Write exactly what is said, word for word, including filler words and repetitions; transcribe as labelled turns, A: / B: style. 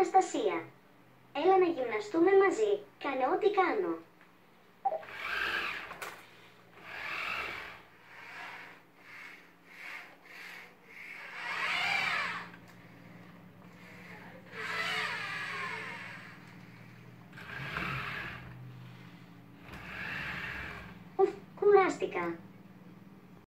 A: Αναστασία. Έλα να γυμναστούμε μαζί. Κάνε ό,τι κάνω. Ουφ, κουράστηκα.